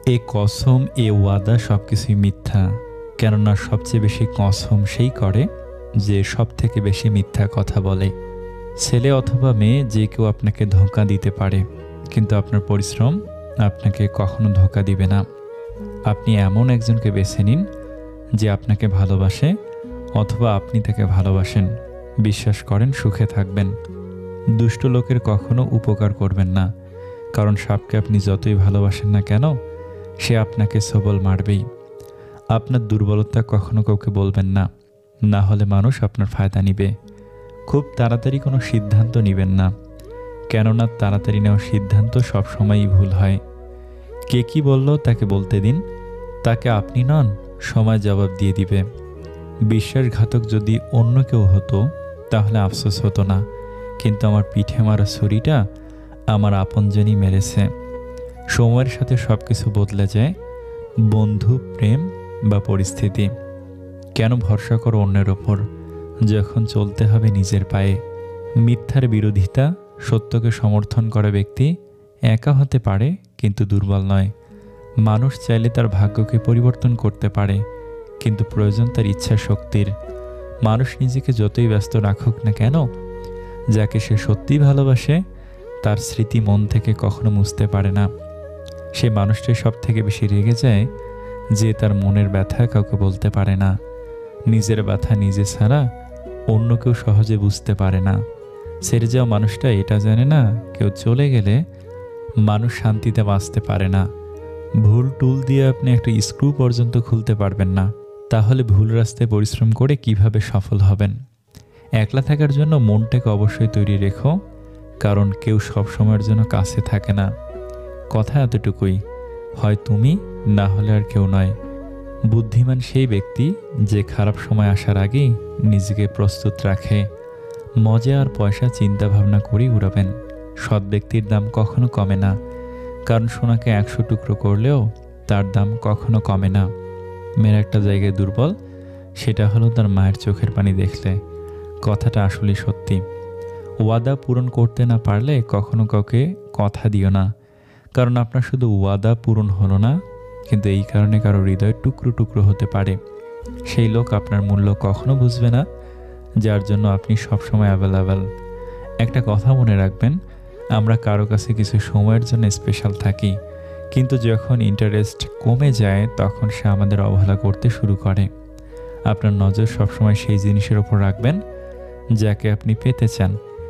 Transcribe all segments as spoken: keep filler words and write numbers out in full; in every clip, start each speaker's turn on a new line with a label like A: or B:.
A: এ কসম, এ ওয়াদা সবকিছুই মিথ্যা। কেননা সবচেয়ে বেশি কসম সেই করে যে সব থেকে বেশি মিথ্যা কথা বলে। ছেলে অথবা মেয়ে যে কেউ আপনাকে ধোঁকা দিতে পারে, কিন্তু আপনার পরিশ্রম আপনাকে কখনো ধোঁকা দিবে না। আপনি এমন একজনকে বেছে নিন যে আপনাকে ভালোবাসে অথবা আপনি তাকে ভালোবাসেন। বিশ্বাস করেন সুখে থাকবেন। দুষ্ট লোকের কখনো উপকার করবেন না, কারণ সাপকে আপনি যতই ভালোবাসেন না কেন, সে আপনাকে সবল মারবেই। আপনার দুর্বলতা কখনো কাউকে বলবেন না, না হলে মানুষ আপনার ফায়দা নিবে। খুব তাড়াতাড়ি কোনো সিদ্ধান্ত নেবেন না, কেননা তাড়াতাড়ি নেওয়া সিদ্ধান্ত সবসময়ই ভুল হয়। কে কি বলল তাকে বলতে দিন, তাকে আপনি নন, সময় জবাব দিয়ে দিবে। বিশ্বাসঘাতক যদি অন্য কেউ হতো তাহলে আফসোস হতো না, কিন্তু আমার পিঠে মারা ছুরিটা আমার আপনজনই মেরেছে। সময়ের সাথে সব কিছু বদলে যায়, বন্ধু, প্রেম বা পরিস্থিতি। কেন ভরসা করো অন্যের ওপর যখন চলতে হবে নিজের পায়ে? মিথ্যার বিরোধিতা, সত্যকে সমর্থন করা ব্যক্তি একা হতে পারে কিন্তু দুর্বল নয়। মানুষ চাইলে তার ভাগ্যকে পরিবর্তন করতে পারে, কিন্তু প্রয়োজন তার ইচ্ছা শক্তির। মানুষ নিজেকে যতই ব্যস্ত রাখুক না কেন, যাকে সে সত্যিই ভালোবাসে তার স্মৃতি মন থেকে কখনো মুছতে পারে না। সে মানুষটাই সব থেকে বেশি রেগে যায় যে তার মনের ব্যথা কাউকে বলতে পারে না। নিজের ব্যথা নিজে ছাড়া অন্য কেউ সহজে বুঝতে পারে না। ছেড়ে যাওয়া মানুষটা এটা জানে না, কেউ চলে গেলে মানুষ শান্তিতে বাঁচতে পারে না। ভুল টুল দিয়ে আপনি একটা স্ক্রু পর্যন্ত খুলতে পারবেন না, তাহলে ভুল রাস্তায় পরিশ্রম করে কিভাবে সফল হবেন? একলা থাকার জন্য মনটাকে অবশ্যই তৈরি রেখো, কারণ কেউ সব সময়ের জন্য কাছে থাকে না। কথা এতটুকুই, হয় তুমি, না হলে আর কেউ নয়। বুদ্ধিমান সেই ব্যক্তি যে খারাপ সময় আসার আগেই নিজেকে প্রস্তুত রাখে। মজা আর পয়সা চিন্তা ভাবনা করেই উড়াবেন। সৎ ব্যক্তির দাম কখনো কমে না, কারণ সোনাকে একশো টুকরো করলেও তার দাম কখনো কমে না। মেয়ের একটা জায়গায় দুর্বল, সেটা হলো তার মায়ের চোখের পানি দেখলে। কথাটা আসলেই সত্যি। ওয়াদা পূরণ করতে না পারলে কখনো কাউকে কথা দিও না, কারণ আপনার শুধু ওয়াদা পূরণ হলো না, কিন্তু এই কারণে কারো হৃদয় টুকরো টুকরো হতে পারে। সেই লোক আপনার মূল্য কখনো বুঝবে না, যার জন্য আপনি সবসময় অ্যাভেলেবেল। একটা কথা মনে রাখবেন, আমরা কারো কাছে কিছু সময়ের জন্য স্পেশাল থাকি, কিন্তু যখন ইন্টারেস্ট কমে যায় তখন সে আমাদের অবহেলা করতে শুরু করে। আপনার নজর সবসময় সেই জিনিসের ওপর রাখবেন যাকে আপনি পেতে চান,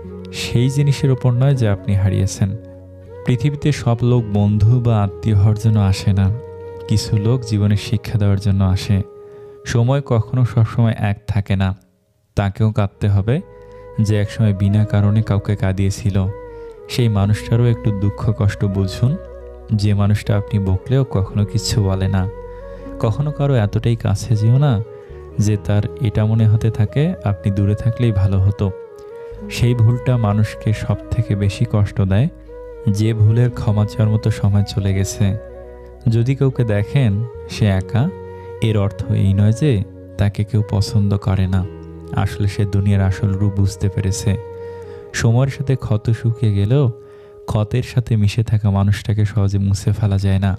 A: সেই জিনিসের ওপর নয় যা আপনি হারিয়েছেন। পৃথিবীতে সব লোক বন্ধু বা আত্মীয় হওয়ার জন্য আসে না, কিছু লোক জীবনে শিক্ষা দেওয়ার জন্য আসে। সময় কখনো সবসময় এক থাকে না, তাকেও কাঁদতে হবে যে একসময় বিনা কারণে কাউকে কাঁদিয়েছিল। সেই মানুষটারও একটু দুঃখ কষ্ট বুঝুন, যে মানুষটা আপনি বকলেও কখনো কিচ্ছু বলে না। কখনো কারো এতটাই কাছে যেও না যে তার এটা মনে হতে থাকে আপনি দূরে থাকলেই ভালো হতো। সেই ভুলটা মানুষকে সব থেকে বেশি কষ্ট দেয়, যে ভুলের ক্ষমা চাওয়ার মতো সময় চলে গেছে। যদি কাউকে দেখেন সে একা, এর অর্থ এই নয় যে তাকে কেউ পছন্দ করে না, আসলে সে দুনিয়ার আসল রূপ বুঝতে পেরেছে। সময়ের সাথে ক্ষত শুকিয়ে গেলেও ক্ষতের সাথে মিশে থাকা মানুষটাকে সহজে মুছে ফেলা যায় না।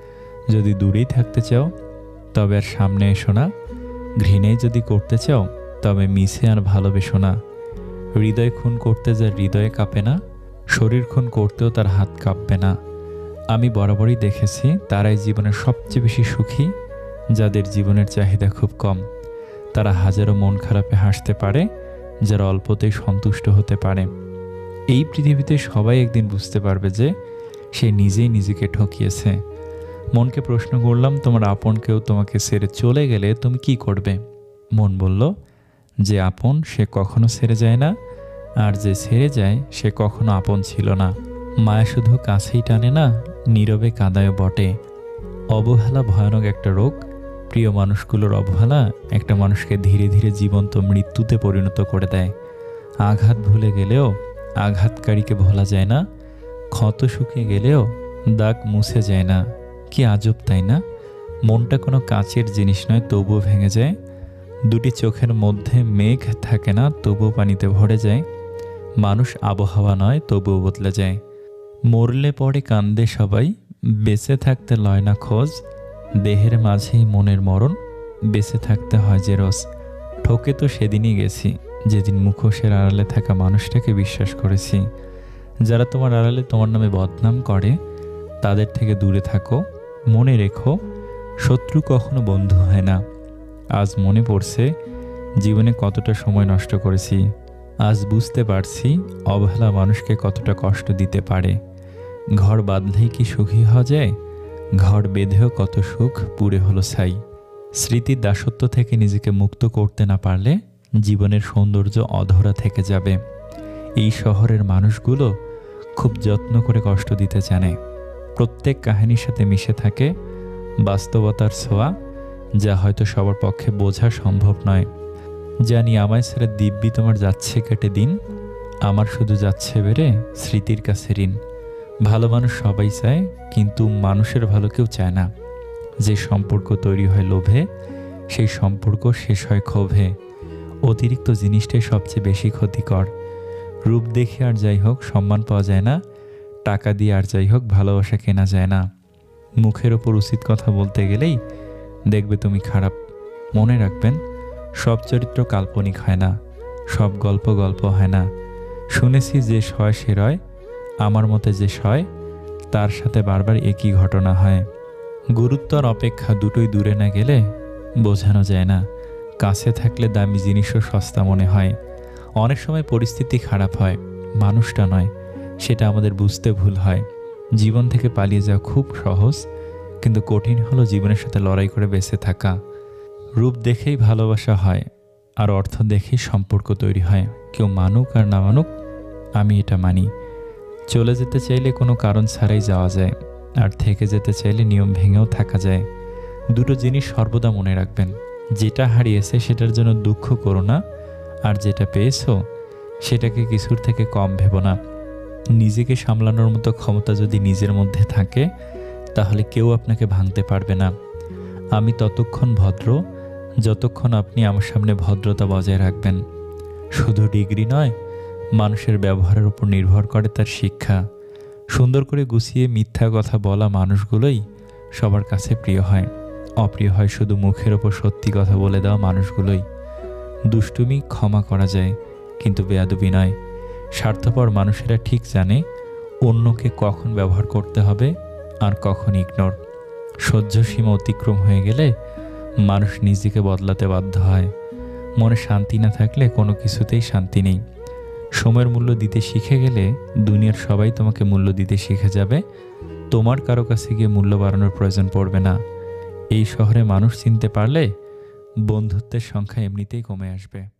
A: যদি দূরেই থাকতে চাও তবে আর সামনে এসো না, ঘৃণাই যদি করতে চাও তবে মিশে আর ভালোবেসো না। হৃদয় খুন করতে যার হৃদয়ে কাঁপে না, শরীর খুন করতেও তার হাত কাঁপবে না। আমি বরাবরই দেখেছি তারাই জীবনের সবচেয়ে বেশি সুখী যাদের জীবনের চাহিদা খুব কম। তারা হাজারো মন খারাপে হাসতে পারে, যারা অল্পতেই সন্তুষ্ট হতে পারে। এই পৃথিবীতে সবাই একদিন বুঝতে পারবে যে সে নিজেই নিজেকে ঠকিয়েছে। মনকে প্রশ্ন করলাম, তোমার আপন কেউ তোমাকে ছেড়ে চলে গেলে তুমি কি করবে? মন বলল, যে আপন সে কখনো ছেড়ে যায় না, আর যে ছেড়ে যায় সে কখনো আপন ছিল না। মায়া শুধু কাছেই টানে না, নীরবে কাঁদায় বটে। অবহেলা ভয়ানক একটা রোগ। প্রিয় মানুষগুলোর অবহেলা একটা মানুষকে ধীরে ধীরে জীবন্ত মৃত্যুতে পরিণত করে দেয়। আঘাত ভুলে গেলেও আঘাতকারীকে ভোলা যায় না, ক্ষত শুকিয়ে গেলেও দাগ মুছে যায় না। কি আজব তাই না? মনটা কোনো কাচের জিনিস নয়, তবুও ভেঙে যায়। দুটি চোখের মধ্যে মেঘ থাকে না, তবুও পানিতে ভরে যায়। মানুষ আবহাওয়া নয়, তবুও বদলে যায়। মরলে পরে কান্দে সবাই, বেঁচে থাকতে লয় না খোঁজ, দেহের মাঝেই মনের মরণ, বেঁচে থাকতে হয় যে রোজ। ঠকে তো সেদিনই গেছি, যেদিন মুখোশের আড়ালে থাকা মানুষটাকে বিশ্বাস করেছি। যারা তোমার আড়ালে তোমার নামে বদনাম করে, তাদের থেকে দূরে থাকো। মনে রেখো, শত্রু কখনো বন্ধু হয় না। আজ মনে পড়ছে জীবনে কতটা সময় নষ্ট করেছি। আজ বুঝতে পারছি অবহেলা মানুষকে কতটা কষ্ট দিতে পারে। ঘর বাঁধলেই কি সুখী হওয়া যায়? ঘর বেঁধেও কত সুখ পুড়ে হলো ছাই। স্মৃতির দাসত্ব থেকে নিজেকে মুক্ত করতে না পারলে জীবনের সৌন্দর্য অধরা থেকে যাবে। এই শহরের মানুষগুলো খুব যত্ন করে কষ্ট দিতে জানে। প্রত্যেক কাহিনীর সাথে মিশে থাকে বাস্তবতার ছোঁয়া, যা হয়তো সবার পক্ষে বোঝা সম্ভব নয়। জানি আমায় ছেড়ে দিব্যি তোমার যাচ্ছে কেটে দিন, আমার শুধু যাচ্ছে বেড়ে স্মৃতির কাছে ঋণ। ভালো মানুষ সবাই চায়, কিন্তু মানুষের ভালো কেউ চায় না। যে সম্পর্ক তৈরি হয় লোভে, সেই সম্পর্ক শেষ হয় ক্ষোভে। অতিরিক্ত জিনিসটাই সবচেয়ে বেশি ক্ষতিকর। রূপ দেখে আর যাই হোক সম্মান পাওয়া যায় না, টাকা দিয়ে আর যাই হোক ভালোবাসা কেনা যায় না। মুখের ওপর উচিত কথা বলতে গেলেই দেখবে তুমি খারাপ। মনে রাখবেন, সব চরিত্র কাল্পনিক হয় না, সব গল্প গল্প হয় না। শুনেছি যে সয় সে রয়, আমার মতে যে সয় তার সাথে বারবার একই ঘটনা হয়। গুরুত্ব আর অপেক্ষা দুটোই দূরে না গেলে বোঝানো যায় না। কাছে থাকলে দামি জিনিসও সস্তা মনে হয়। অনেক সময় পরিস্থিতি খারাপ হয়, মানুষটা নয়, সেটা আমাদের বুঝতে ভুল হয়। জীবন থেকে পালিয়ে যাওয়া খুব সহজ, কিন্তু কঠিন হলো জীবনের সাথে লড়াই করে বেঁচে থাকা। রূপ দেখেই ভালোবাসা হয়, আর অর্থ দেখেই সম্পর্ক তৈরি হয়। কেউ মানুক আর না মানুক, আমি এটা মানি। চলে যেতে চাইলে কোনো কারণ ছাড়াই যাওয়া যায়, আর থেকে যেতে চাইলে নিয়ম ভেঙেও থাকা যায়। দুটো জিনিস সর্বদা মনে রাখবেন, যেটা হারিয়েছে সেটার জন্য দুঃখ করো না, আর যেটা পেয়েছো সেটাকে কিছুর থেকে কম ভেবো না। নিজেকে সামলানোর মতো ক্ষমতা যদি নিজের মধ্যে থাকে, তাহলে কেউ আপনাকে ভাঙতে পারবে না। আমি ততক্ষণ ভদ্র যতক্ষণ আপনি আমার সামনে ভদ্রতা বজায় রাখবেন। শুধু ডিগ্রি নয়, মানুষের ব্যবহারের উপর নির্ভর করে তার শিক্ষা। সুন্দর করে গুছিয়ে মিথ্যা কথা বলা মানুষগুলোই সবার কাছে প্রিয় হয়। অপ্রিয় হয় শুধু মুখের ওপর সত্যি কথা বলে দেওয়া মানুষগুলোই। দুষ্টুমি ক্ষমা করা যায়, কিন্তু বেয়াদবি নয়। স্বার্থপর মানুষেরা ঠিক জানে অন্যকে কখন ব্যবহার করতে হবে আর কখন ইগনোর। সহ্য সীমা অতিক্রম হয়ে গেলে মানুষ নিজেকে বদলাতে বাধ্য হয়। মনে শান্তি না থাকলে কোনো কিছুতেই শান্তি নেই। সময়ের মূল্য দিতে শিখে গেলে দুনিয়ার সবাই তোমাকে মূল্য দিতে শিখে যাবে। তোমার কারো কাছে গিয়ে মূল্য বাড়ানোর প্রয়োজন পড়বে না। এই শহরে মানুষ চিনতে পারলে বন্ধুত্বের সংখ্যা এমনিতেই কমে আসবে।